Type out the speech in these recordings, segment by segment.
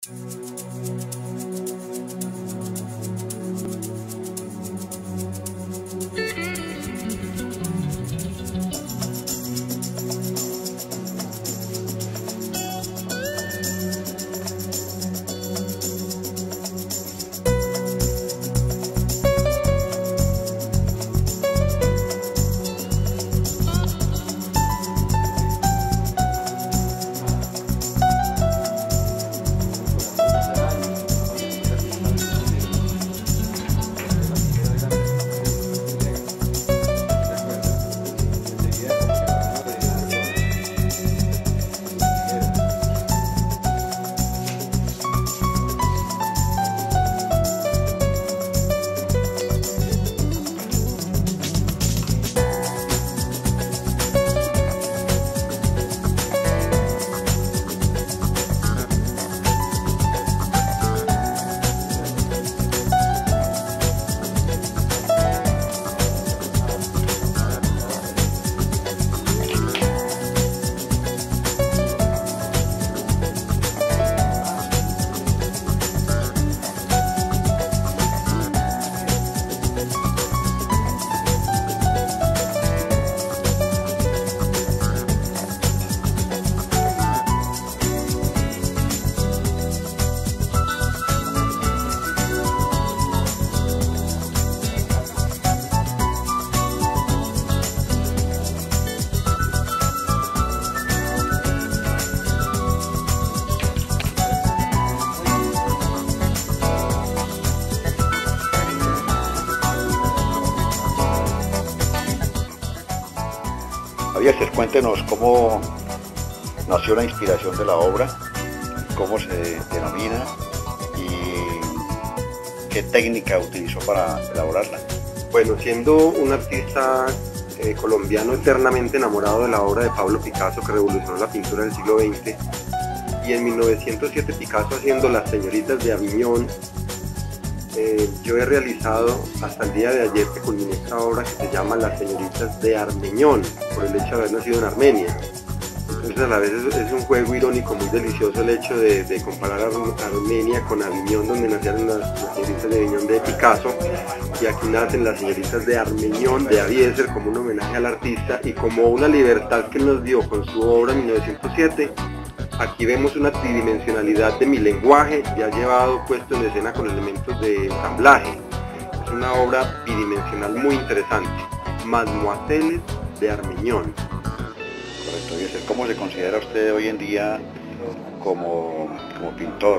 Javier, cuéntenos cómo nació la inspiración de la obra, cómo se denomina y qué técnica utilizó para elaborarla. Bueno, siendo un artista colombiano eternamente enamorado de la obra de Pablo Picasso, que revolucionó la pintura del siglo XX, y en 1907 Picasso haciendo Las señoritas de Aviñón, yo he realizado hasta el día de ayer que culminé esta obra que se llama Las señoritas de Armeñón, por el hecho de haber nacido en Armenia. Entonces a la vez es un juego irónico muy delicioso el hecho de comparar Armenia con Aviñón, donde nacieron las señoritas de Aviñón de Picasso, y aquí nacen las señoritas de Armeñón de Avieser como un homenaje al artista y como una libertad que nos dio con su obra en 1907. Aquí vemos una tridimensionalidad de mi lenguaje ya llevado puesto en escena con elementos de ensamblaje. Es una obra bidimensional muy interesante. Mademoiselles de Armeñón. Correcto, Eliezer. ¿Cómo se considera usted hoy en día como pintor?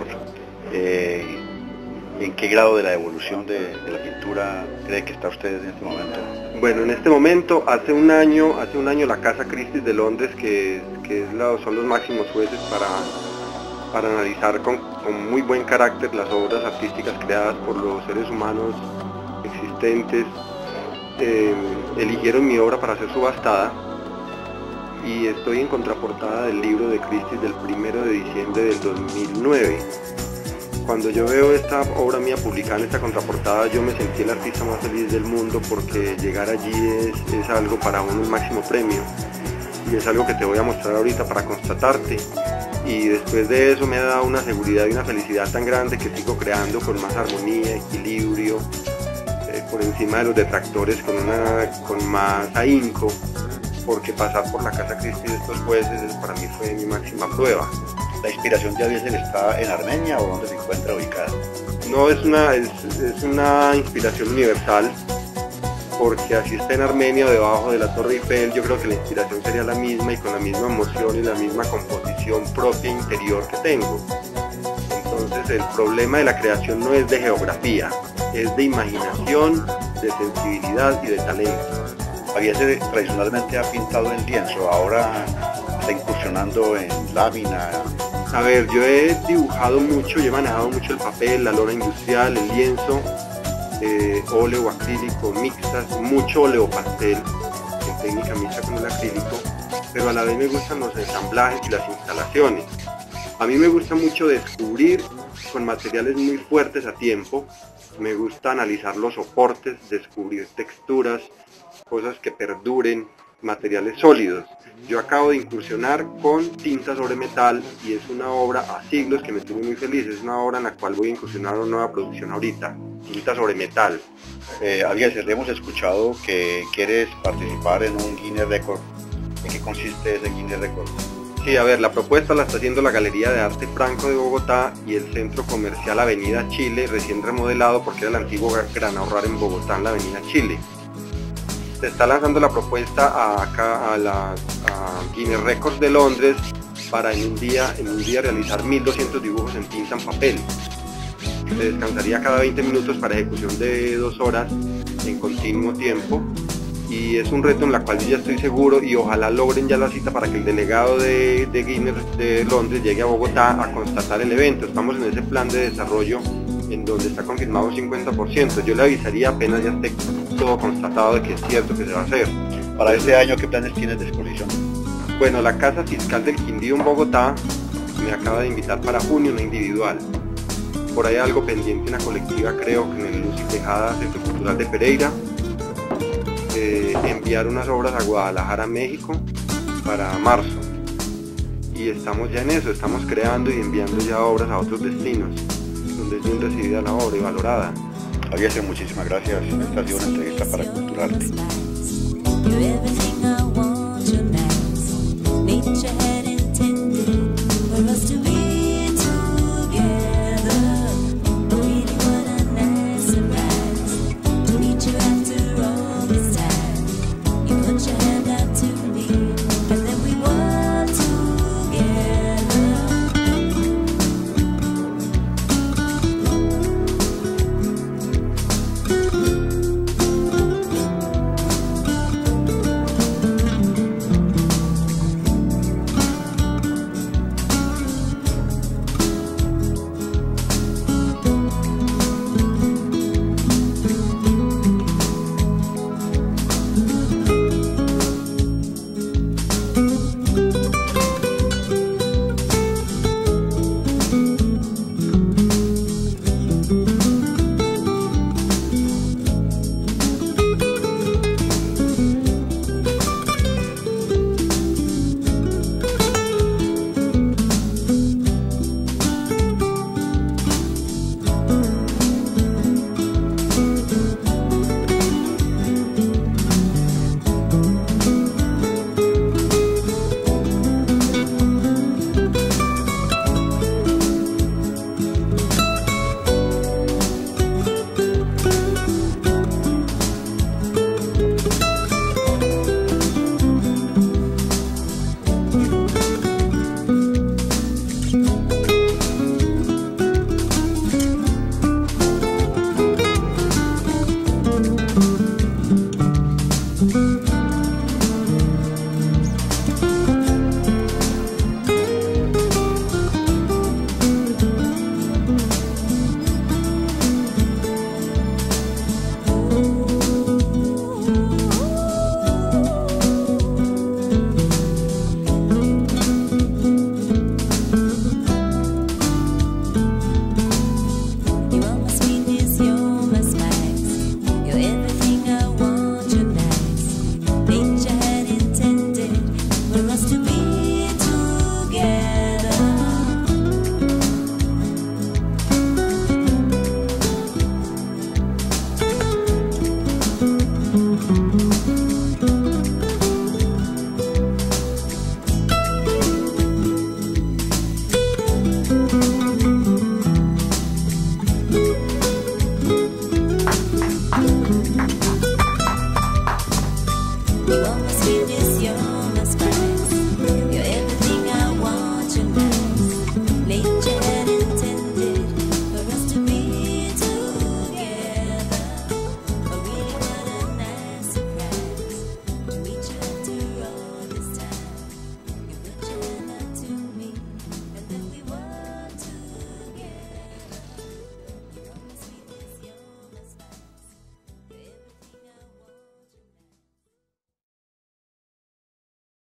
¿En qué grado de la evolución de la pintura cree que está usted en este momento? Bueno, en este momento, hace un año la Casa Christie's de Londres, son los máximos jueces para analizar con muy buen carácter las obras artísticas creadas por los seres humanos existentes, eligieron mi obra para ser subastada, y estoy en contraportada del libro de Christie's del 1 de diciembre del 2009. Cuando yo veo esta obra mía publicada en esta contraportada, yo me sentí el artista más feliz del mundo, porque llegar allí es algo para uno el máximo premio, y es algo que te voy a mostrar ahorita para constatarte. Y después de eso me ha dado una seguridad y una felicidad tan grande que sigo creando con más armonía, equilibrio, por encima de los detractores con más ahínco, porque pasar por la Casa Christie's de estos jueces para mí fue mi máxima prueba. ¿La inspiración de Avieser está en Armenia o dónde se encuentra ubicada? No, es una inspiración universal, porque así está en Armenia o debajo de la Torre Eiffel, yo creo que la inspiración sería la misma y con la misma emoción y la misma composición propia interior que tengo. Entonces el problema de la creación no es de geografía, es de imaginación, de sensibilidad y de talento. Avieser tradicionalmente ha pintado en lienzo, ahora está incursionando en lámina. A ver, yo he dibujado mucho y he manejado mucho el papel, la lona industrial, el lienzo, óleo, acrílico, mixtas, mucho óleo pastel, en técnica mixta con el acrílico, pero a la vez me gustan los ensamblajes y las instalaciones. A mí me gusta mucho descubrir con materiales muy fuertes a tiempo, me gusta analizar los soportes, descubrir texturas, cosas que perduren, materiales sólidos. Yo acabo de incursionar con tinta sobre metal y es una obra a siglos que me tiene muy feliz. Es una obra en la cual voy a incursionar una nueva producción ahorita, tinta sobre metal. Eliezer, hemos escuchado que quieres participar en un Guinness Record. ¿En qué consiste ese Guinness Record? Sí, a ver, la propuesta la está haciendo la Galería de Arte Franco de Bogotá y el Centro Comercial Avenida Chile, recién remodelado porque era el antiguo Gran Ahorrar en Bogotá, en la Avenida Chile. Se está lanzando la propuesta acá a Guinness Records de Londres para en un día realizar 1200 dibujos en tinta en papel. Se descansaría cada 20 minutos para ejecución de 2 horas en continuo tiempo. Y es un reto en el cual yo ya estoy seguro y ojalá logren ya la cita para que el delegado de Guinness de Londres llegue a Bogotá a constatar el evento. Estamos en ese plan de desarrollo en donde está confirmado un 50%. Yo le avisaría apenas ya esté todo constatado de que es cierto que se va a hacer. Para este año, ¿qué planes tienes de exposición? Bueno, la Casa Fiscal del Quindío en Bogotá me acaba de invitar para junio una individual. Por ahí algo pendiente, una colectiva creo que en el Luz y Tejada, Centro Cultural de Pereira. Enviar unas obras a Guadalajara, México para marzo y estamos ya en eso, estamos creando y enviando ya obras a otros destinos donde es bien recibida la obra y valorada. Eliezer, muchísimas gracias. Esta ha sido una entrevista para Culturarte. You almost feel this